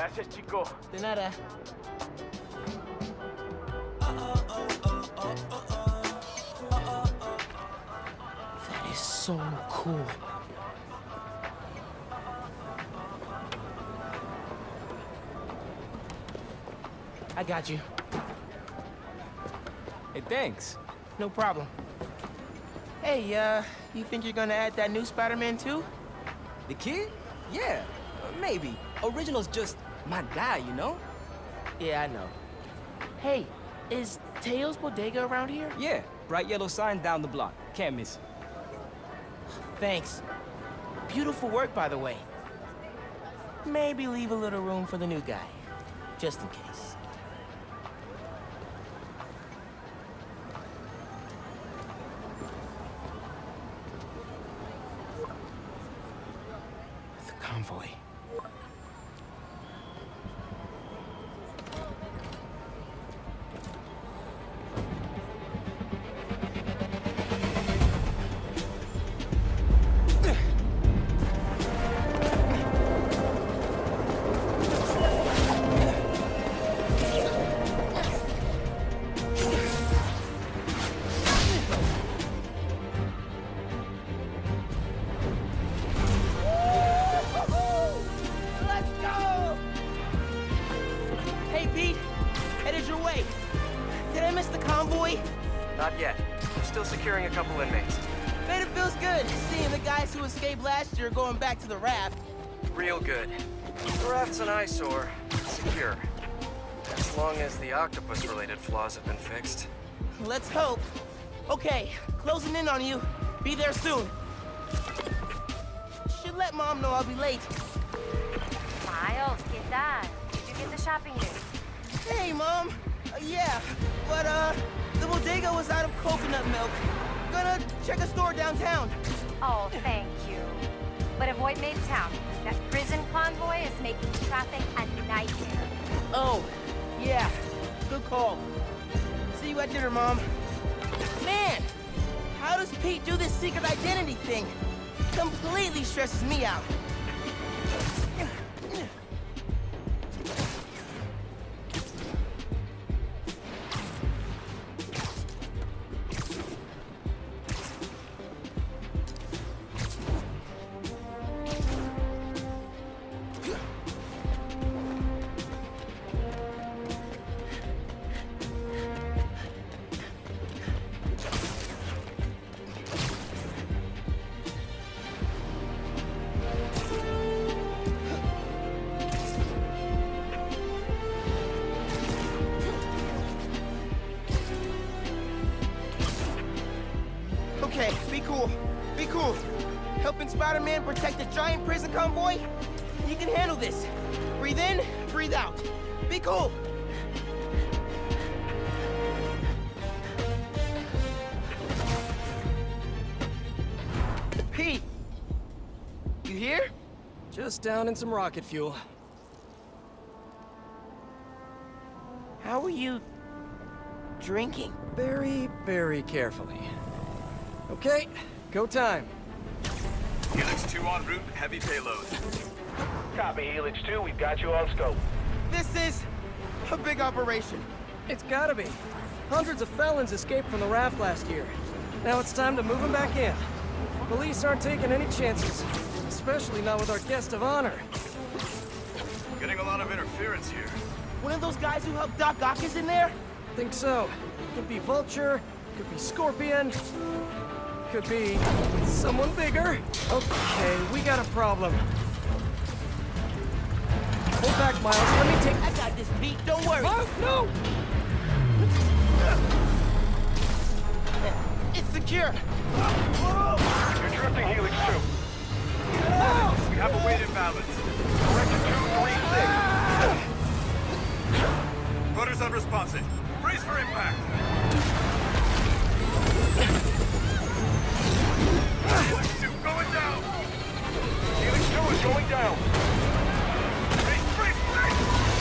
Gracias, chico. De nada. That is so cool. I got you. Hey, thanks. No problem. Hey, you think you're gonna add that new Spider-Man too? The kid? Yeah, maybe. Original's just my guy, you know? Yeah, I know. Hey, is Teo's Bodega around here? Yeah, bright yellow sign down the block. Can't miss it. Thanks. Beautiful work, by the way. Maybe leave a little room for the new guy, just in case. The convoy. Not yet. I'm still securing a couple inmates. Bet it feels good seeing the guys who escaped last year going back to the raft. Real good. The raft's an eyesore. Secure. As long as the octopus-related flaws have been fixed. Let's hope. Okay, closing in on you. Be there soon. Should let Mom know I'll be late. Miles, ¿qué tal? Did you get the shopping list? Hey, Mom. Yeah, but, the bodega was out of coconut milk. Gonna check a store downtown. Oh, thank you. But avoid Midtown. That prison convoy is making traffic a nightmare. Oh, yeah. Good call. See you at dinner, Mom. Man, how does Pete do this secret identity thing? Completely stresses me out. Okay, be cool. Be cool. Helping Spider-Man protect a giant prison convoy? You can handle this. Breathe in, breathe out. Be cool. Pete! You here? Just down in some rocket fuel. How are you drinking? Very, very carefully. Okay, go time. Helix 2 en route, heavy payload. Copy, Helix 2, we've got you on scope. This is a big operation. It's gotta be. Hundreds of felons escaped from the raft last year. Now it's time to move them back in. Police aren't taking any chances, especially not with our guest of honor. Getting a lot of interference here. One of those guys who helped Doc Ock is in there? Think so. Could be Vulture, could be Scorpion, could be someone bigger. Okay, we got a problem. Hold back, Miles. Let me take... I got this, Pete. Don't worry. Oh, no! It's secure. You're drifting, Helix 2. We have a weight imbalance. Correction 236. Rudder's unresponsive. Brace for impact. Helix 2 going down. Helix 2 is going down. Brace, brace, brace!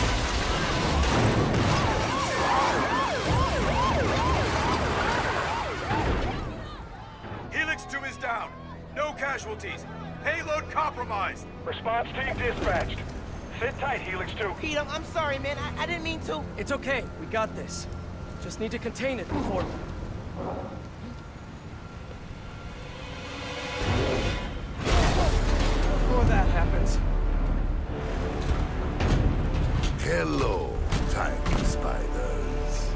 Helix 2 is down. No casualties. Payload compromised. Response team dispatched. Sit tight, Helix 2. Pete, I'm sorry, man. I didn't mean to. It's okay. We got this. Just need to contain it before... Before that happens. Hello, tiny spiders.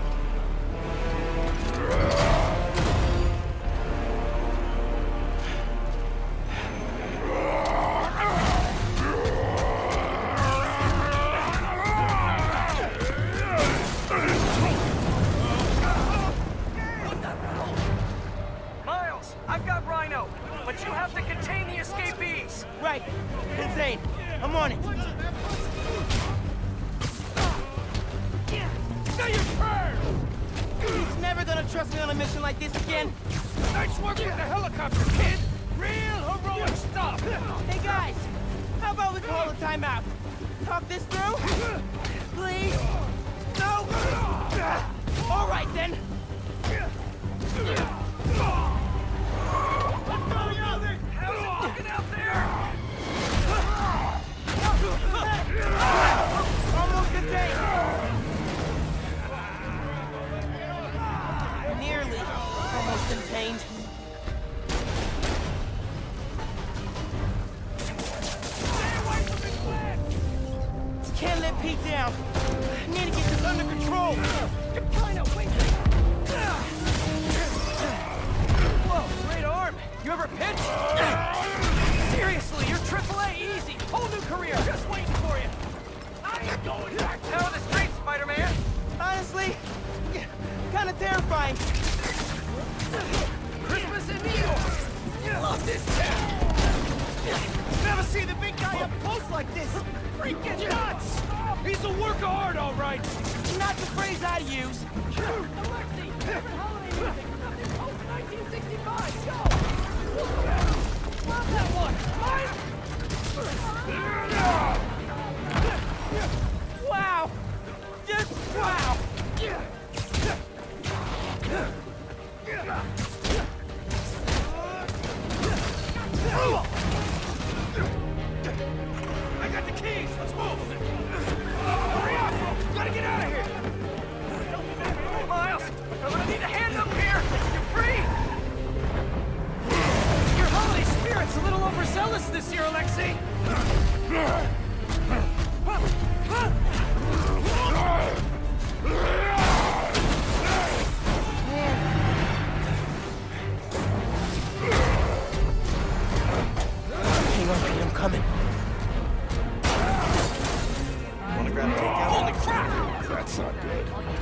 Miles, I've got Rhino, but you have to contain the escapees. Right. Insane. I'm on it. Say your prayers! He's never gonna trust me on a mission like this again. Nice work with the helicopter, kid! Real heroic stuff! Hey, guys. How about we call a timeout? Talk this through? Please? No? All right, then. How's it looking out there? Almost contained. Nearly. Almost contained. Can't let Pete down. Need to get this under control. Rhino, wait! Whoa, great arm! You ever pitch? Seriously, you're AAA easy! Whole new career, just waiting for you! I ain't going back! How are the streets, Spider-Man? Honestly, kind of terrifying. Christmas in New York! Love this town! Never see the big guy up close like this! Freaking nuts! He's a work of art, all right! Not the phrase I use. Alexi, favorite holiday music, nothing post 1965, go! Love that one! Wow! Just wow! I got the keys! Let's move! Hurry up! Gotta get out of here! Miles, I'm gonna need a hand up here! You're free! Your holiday spirit's a little overzealous this year, Alexei! Hang on, Pete, I'm coming. Wanna grab a takeout? Holy crap! That's not good.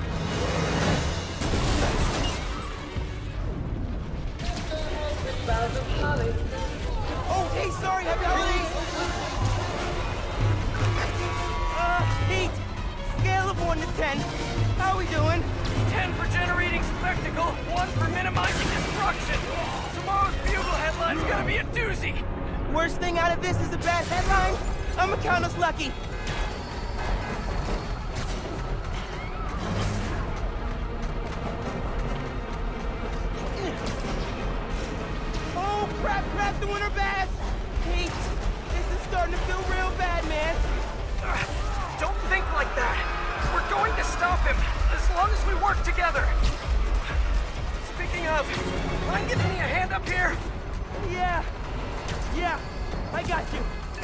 Oh, hey, sorry, happy holidays! Pete, scale of 1 to 10. How we doing? 10 for generating spectacle, 1 for minimizing destruction. Tomorrow's Bugle headline's gonna be a doozy. Worst thing out of this is a bad headline? I'ma count us lucky. Oh, crap, the winter bath! Pete, this is starting to feel real bad, man. Don't think like that. We're going to stop him, as long as we work together. Speaking of, mind giving me a hand up here? Yeah, I got you.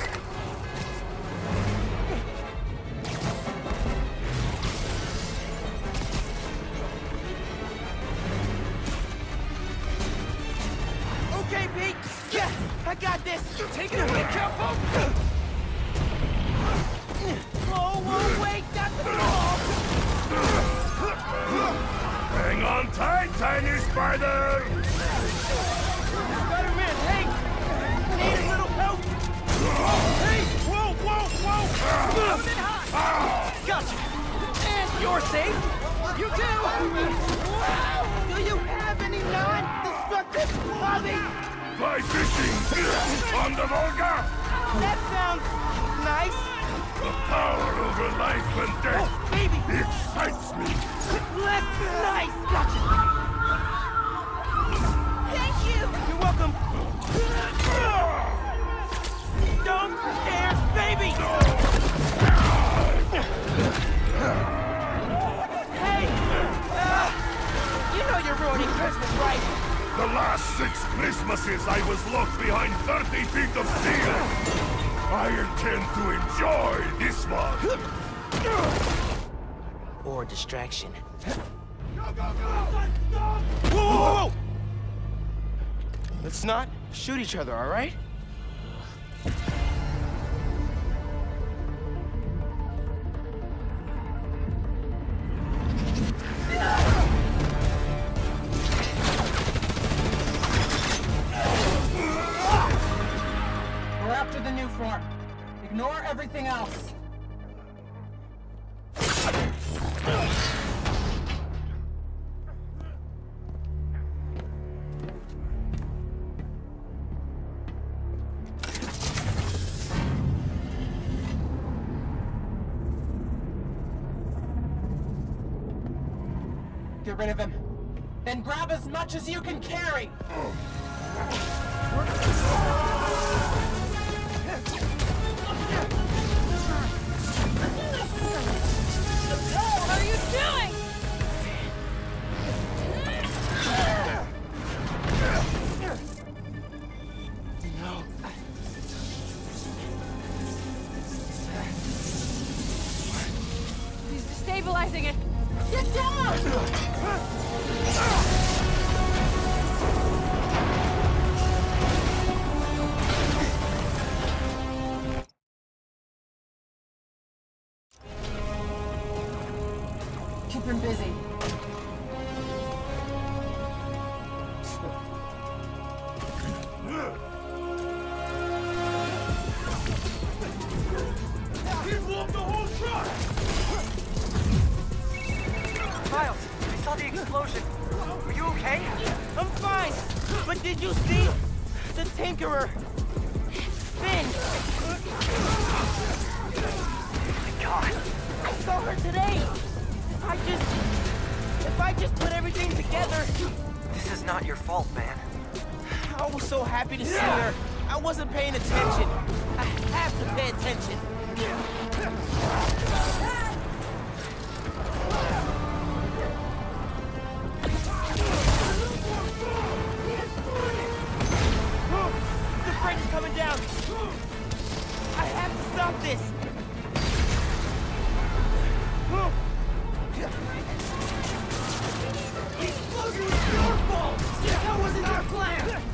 Okay, Pete. Yeah, I got this. Take it away, Capo! Whoa, wait, that's the ball. Hang on tight, tiny spider! Spider-Man, hey, need a little help. Hey, whoa. Coming in hot! Gotcha! And you're safe! You do! Wow. Do you have any non-destructive hobbies? Fly fishing! On the Volga! That sounds nice. The power over life and death! Oh, baby! Excites me! That's nice! Gotcha! Thank you! You're welcome. Don't dare, baby! be Christmas, right? The last 6 Christmases I was locked behind 30 feet of steel. I intend to enjoy this one. Or distraction. Go, go, go! Whoa, whoa, whoa! Let's not shoot each other, all right? We're after the new form. Ignore everything else. Get rid of him. Then grab as much as you can carry! What are you doing? He's destabilizing it. Get down! Keep him busy. He blew up the whole truck! Miles, I saw the explosion. Are you okay? I'm fine! But did you see? The Tinkerer! Finn! My God. I saw her today! If I just put everything together... This is not your fault, man. I was so happy to see her. I wasn't paying attention. I have to pay attention. The bridge is coming down. I have to stop this. That wasn't our plan!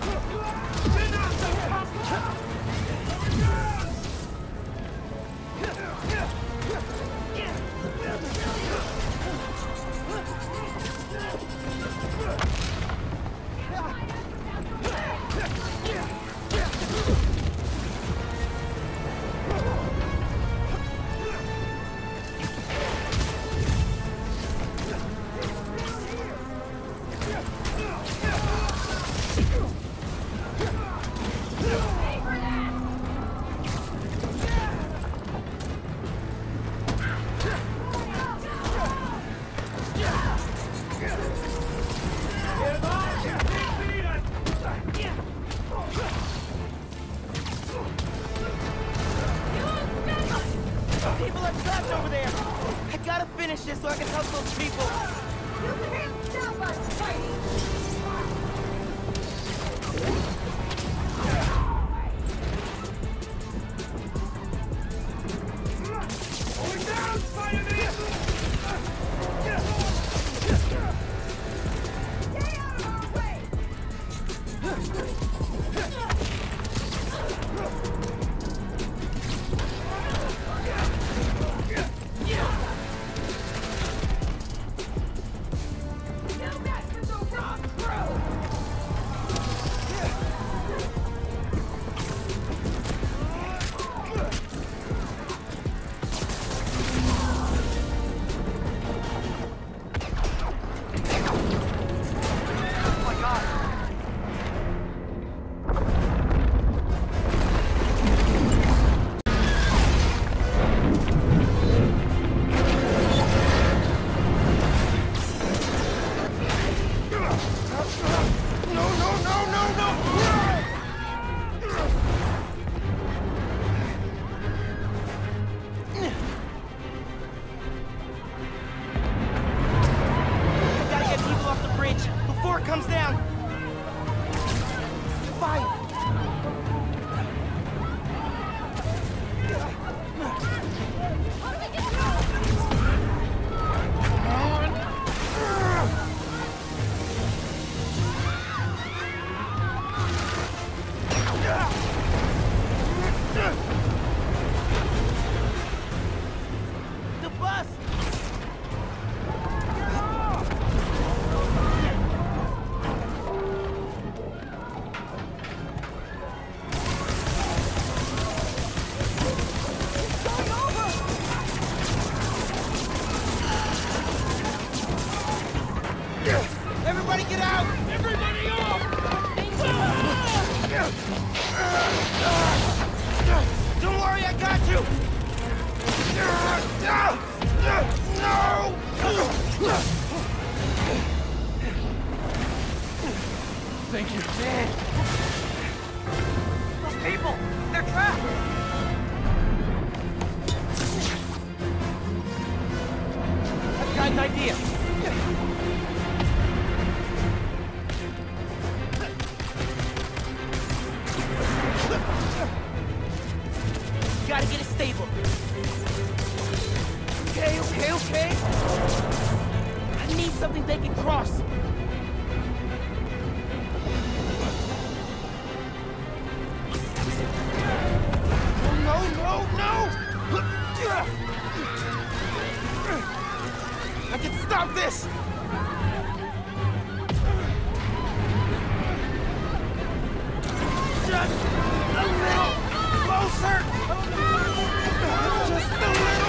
People are trapped over there. I gotta finish this so I can help those people. You can't stop us, Spidey! Going down, Spider-Man! Stay out of our way! You guys can go rock through! comes down. Fire! The bus! Everybody get out! Everybody off! Don't worry, I got you! No! Thank you. Man, Those people! They're trapped! I've got an idea. Gotta get it stable. Okay. I need something they can cross. No! I can stop this! Just a little closer! Just a little!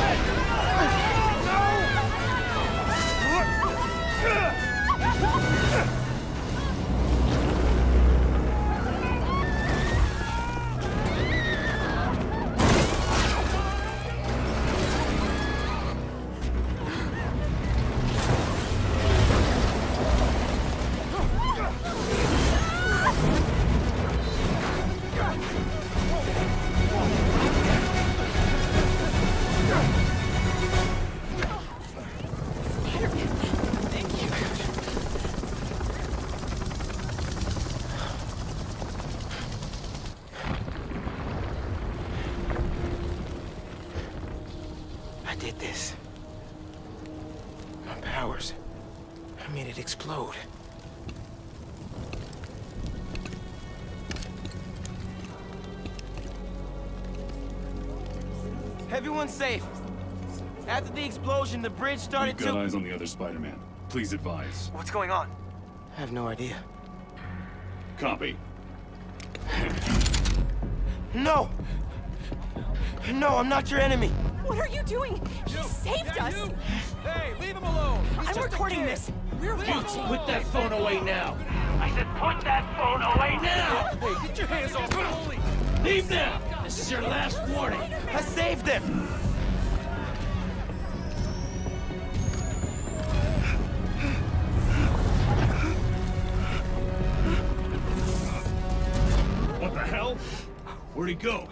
I did this. My powers. I made it explode. Everyone's safe. After the explosion, the bridge started We've got eyes on the other Spider-Man. Please advise. What's going on? I have no idea. Copy. No! No, I'm not your enemy. What are you doing? He saved us! Hey, leave him alone! I'm recording this! We're watching! Put that phone away now! I said put that phone away now! Hey, get your hands off me! Leave now! This is your last warning! I saved him! What the hell? Where'd he go?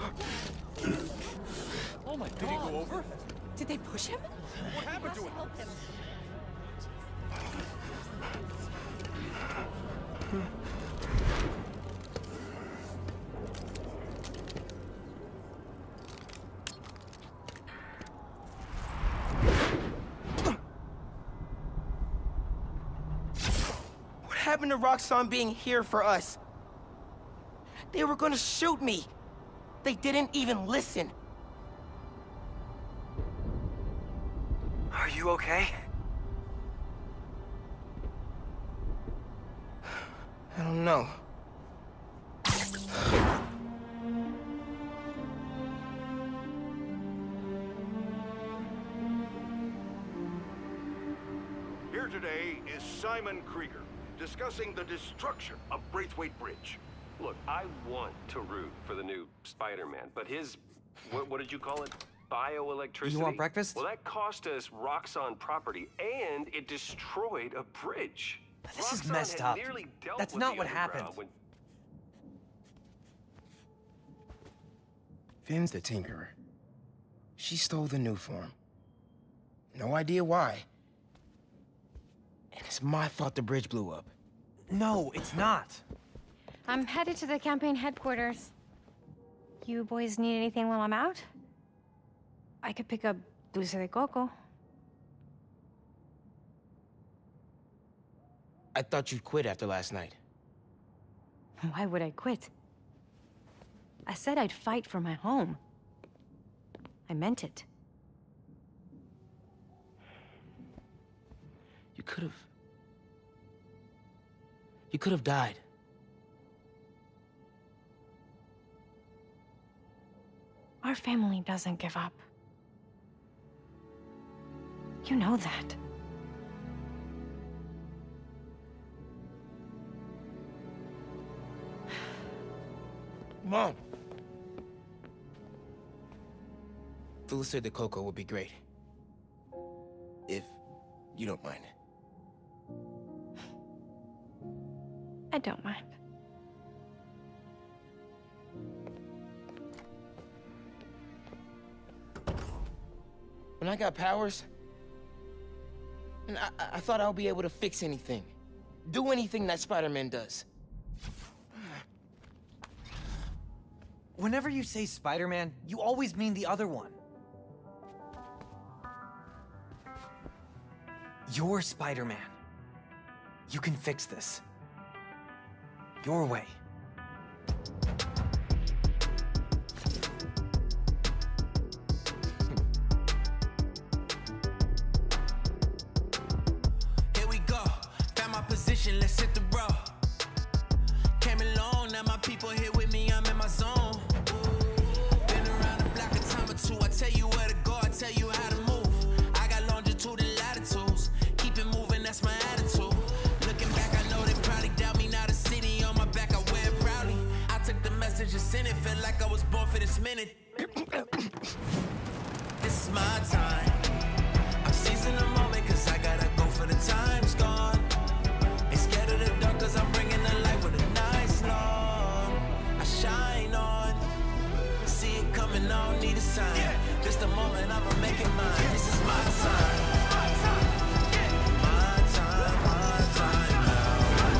Oh my, did he go over? Did they push him? What happened to him? What happened to Roxxon being here for us? They were gonna shoot me. They didn't even listen. Are you okay? I don't know. Here today is Simon Krieger, discussing the destruction of Braithwaite Bridge. Look, I want to root for the new Spider-Man, but his, what did you call it? Bioelectricity? You want breakfast? Well, that cost us Roxxon property, and it destroyed a bridge. This is Roxxon messed had up. nearly dealt That's with not the what underground happened. when- Finn's the Tinkerer. She stole the new form. No idea why. And it's my fault the bridge blew up. No, it's not. I'm headed to the campaign headquarters. You boys need anything while I'm out? I could pick up dulce de coco. I thought you'd quit after last night. Why would I quit? I said I'd fight for my home. I meant it. You could have died. Our family doesn't give up. You know that. Mom! Dulce de coco would be great. If you don't mind. I don't mind. When I got powers, and I thought I would be able to fix anything. Do anything that Spider-Man does. Whenever you say Spider-Man, you always mean the other one. You're Spider-Man. You can fix this. Your way. Here we go. Found my position, let's hit the road. Came along, now my people here with me, I'm in my zone. Been around the block a time or two. I tell you where to go, I tell you how to move. I got longitude and latitudes. Keep it moving, that's my attitude. Looking back, I know they probably doubt me. Now the city on my back, I wear it proudly. I took the message and sent it, felt like I was born for this minute. This is my time. I'm seizing the moment, cause I gotta go for the time's gone. Ain't scared of the dark, cause I'm bringing the light with a nice long. I shine on. See it coming, I don't need a sign. Just a moment, I'ma make it mine. This is my time. My time, my time now.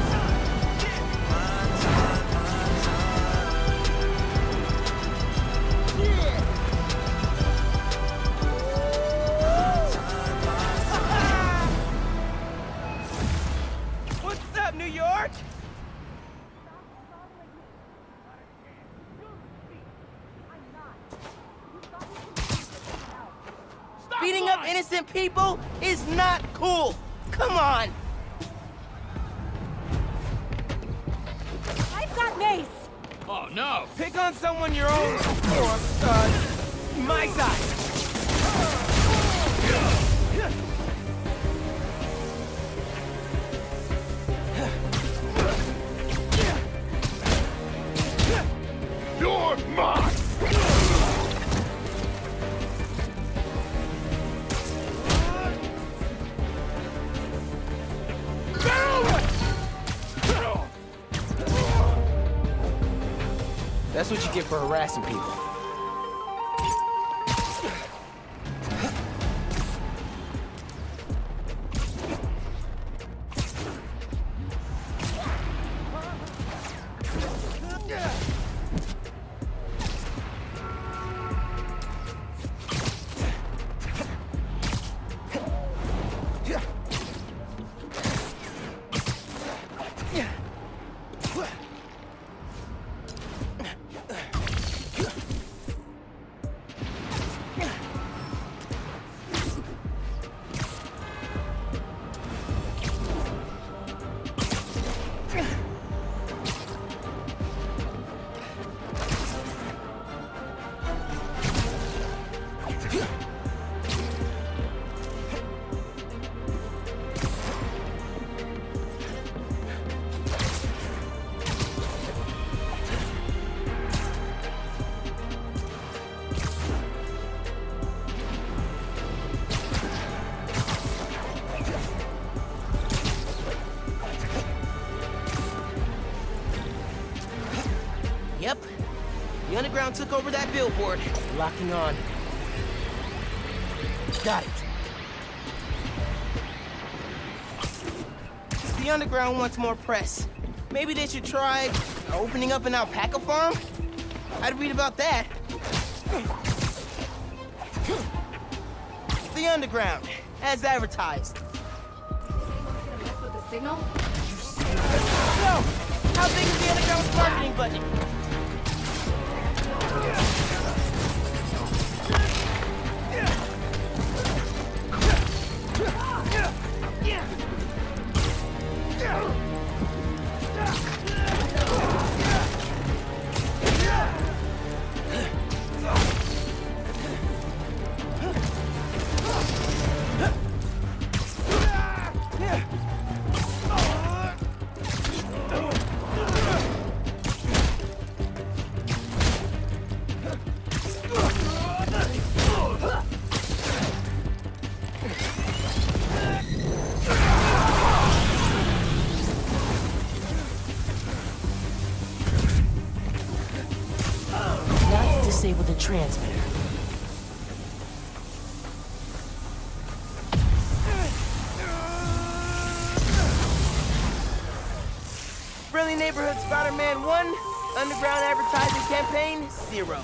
My time, my time. Yeah! What's up, New York? Beating up innocent people is not cool! Come on! I've got Mace! Oh, no! Pick on someone your own, or, my side. You're mine! That's what you get for harassing people. Yep. The Underground took over that billboard. Locking on. Got it. The Underground wants more press. Maybe they should try opening up an alpaca farm? I'd read about that. The Underground, as advertised. Mess with the signal? So, how big is the Underground's marketing budget? Disable the transmitter. Friendly Neighborhood Spider-Man 1, Underground Advertising Campaign 0.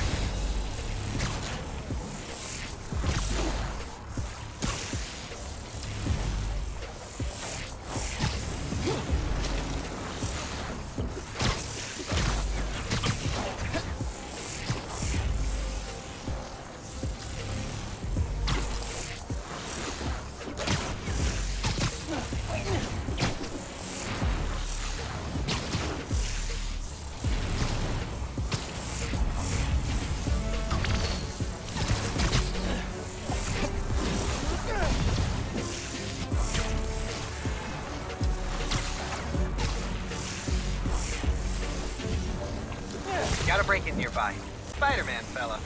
Got a break-in nearby. Spider-Man, fella.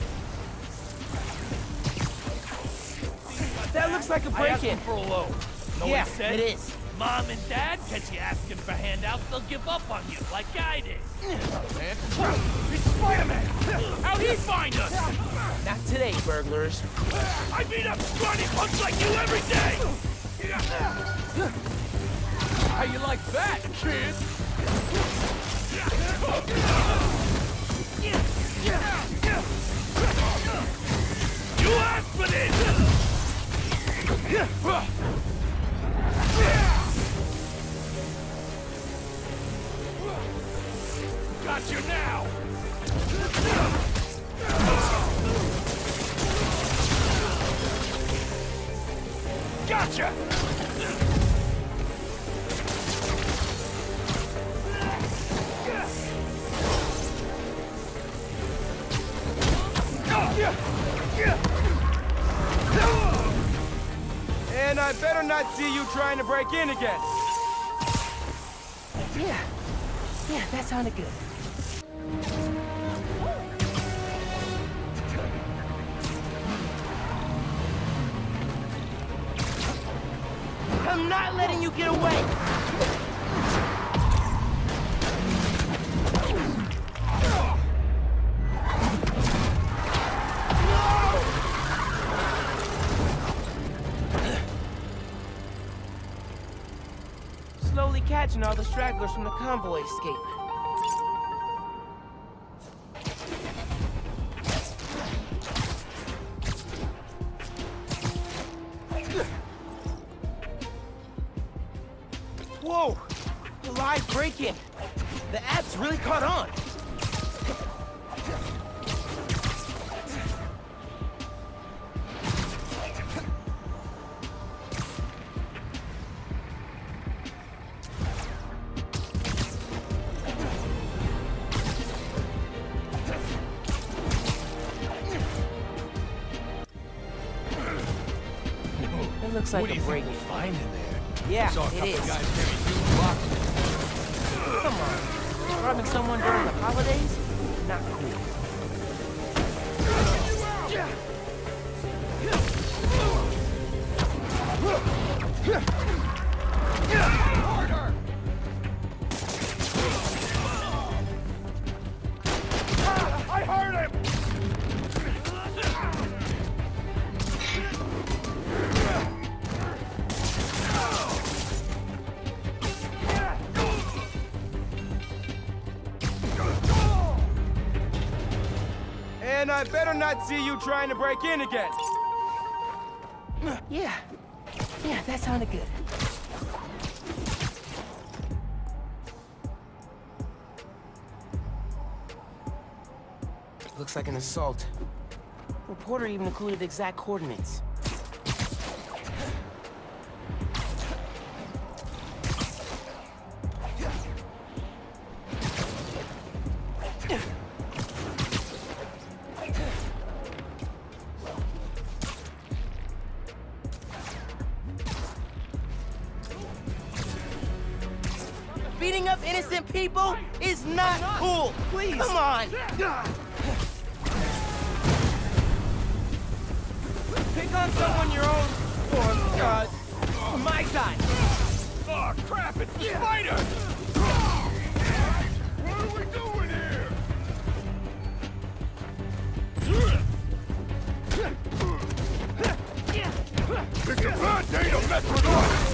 That looks like a break-in. For a loan. Know Yeah, what he said? it is. Mom and Dad catch you asking for handouts, they'll give up on you, like I did. Man, it's Spider-Man! How'd he find us? Not today, burglars. I beat up scrawny punks like you every day! How you like that, kid? You asked for this! Got you now! Gotcha! And I better not see you trying to break in again. Yeah, that sounded good. I'm not letting you get away! Slowly catching all the stragglers from the convoy escape. Whoa! A live break-in! The app's really caught on! It looks like a break-in. Find in there. Yeah, Saw a it couple is. guys carrying huge boxes. Come on. Robbing someone during the holidays? Not cool. Harder! I heard him! And I better not see you trying to break in again. Yeah. Yeah, that sounded good. Looks like an assault. Reporter even included exact coordinates. Beating up innocent people is not cool. Please. Come on. Pick on someone your own, or, my side. Oh, crap, it's the spider! What are we doing here? It's a bad day to mess with us!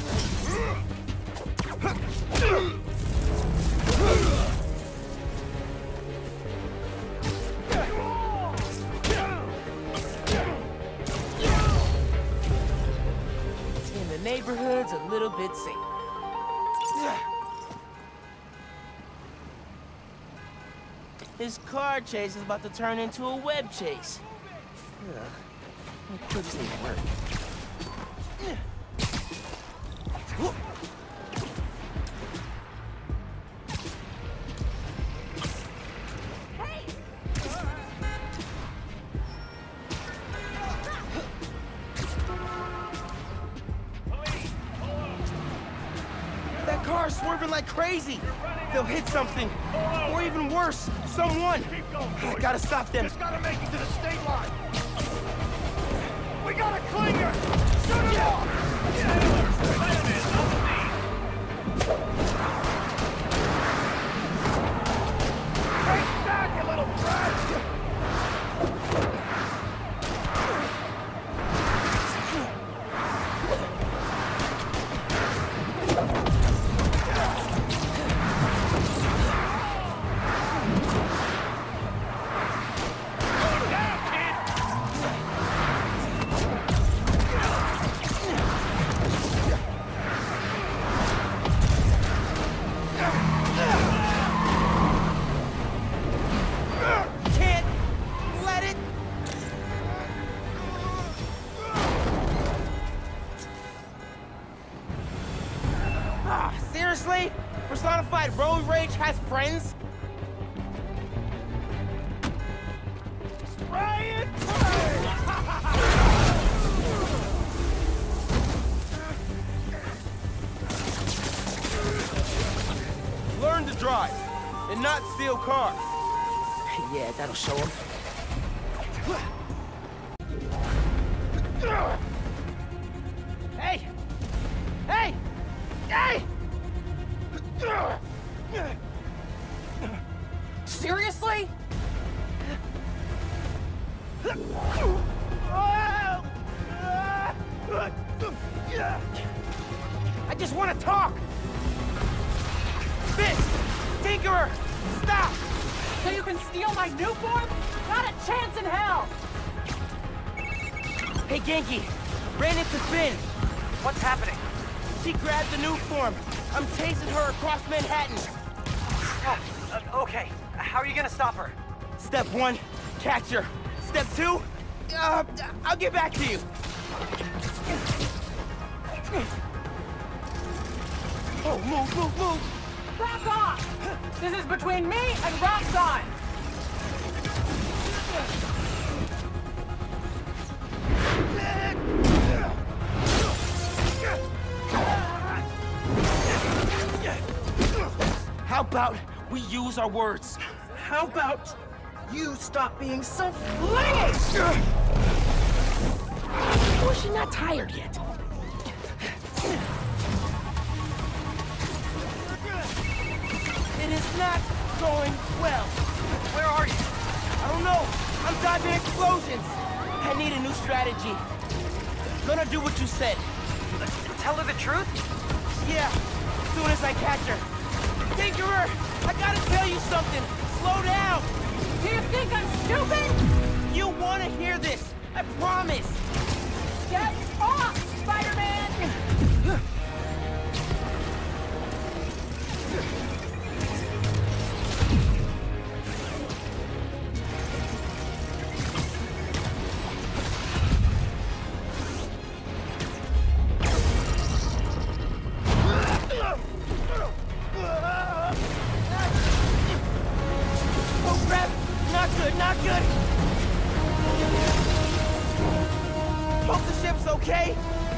And the neighborhood's a little bit safer. This car chase is about to turn into a web chase. It could just need work. That car's swerving like crazy. They'll hit something, or even worse, someone. I gotta stop them. Just gotta make it to the state line. We gotta clean her! Shut it off! Take back, you little brat! Seriously? Personified road rage has friends? Spray it! Learn to drive, and not steal cars. Yeah, that'll show him. Hey! Hey! Hey! Seriously? I just want to talk! Fist! Tinkerer! Stop! So you can steal my new form? Not a chance in hell! Hey, Genki! Ran into Finn! What's happening? She grabbed the new form. I'm chasing her across Manhattan. Okay, how are you gonna stop her? Step 1, catch her. Step 2, I'll get back to you. Oh, move! Back off! This is between me and Roxxon! How about we use our words? How about you stop being so clingy? Or is she not tired yet? It is not going well. Where are you? I don't know. I'm dodging explosions. I need a new strategy. Gonna do what you said. Tell her the truth? Yeah, as soon as I catch her. Tinkerer, I gotta tell you something. Slow down. Do you think I'm stupid? You want to hear this? I promise. Get off, Spider-Man! Oh crap! Not good, not good! Hope the ship's okay!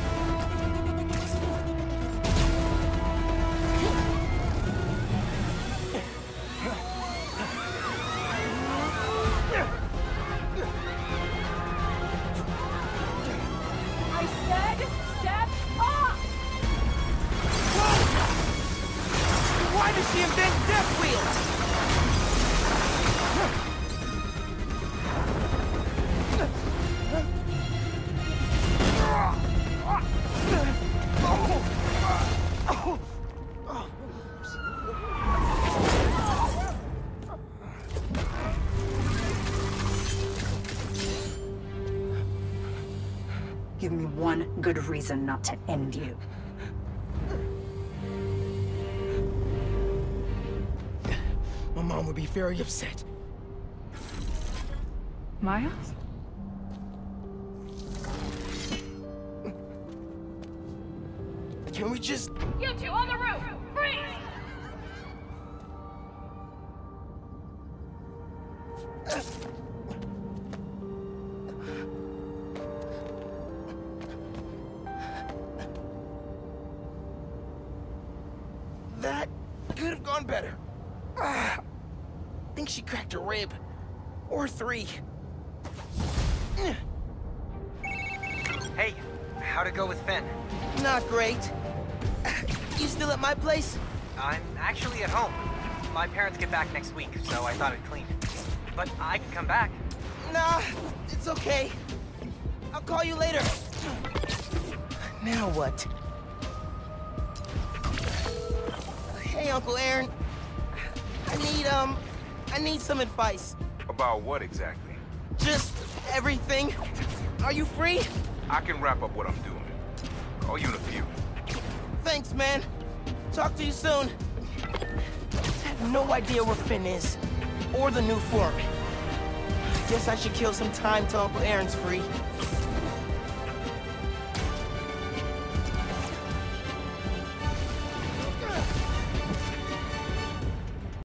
I said step off! Whoa! Why does she invent death wheels? Give me one good reason not to end you. My mom would be very upset. Miles? Can we just... You two on the roof! Freeze! That could have gone better. I think she cracked a rib. Or 3. Hey, how'd it go with Finn? Not great. You still at my place? I'm actually at home. My parents get back next week, so I thought I'd clean. But I can come back. Nah, it's okay. I'll call you later. Now what? Hey, Uncle Aaron. I need some advice. About what exactly? Just everything. Are you free? I can wrap up what I'm doing. Call you in a few. Thanks, man. Talk to you soon. I have no idea where Finn is. Or the new form. Guess I should kill some time till Uncle Aaron's free.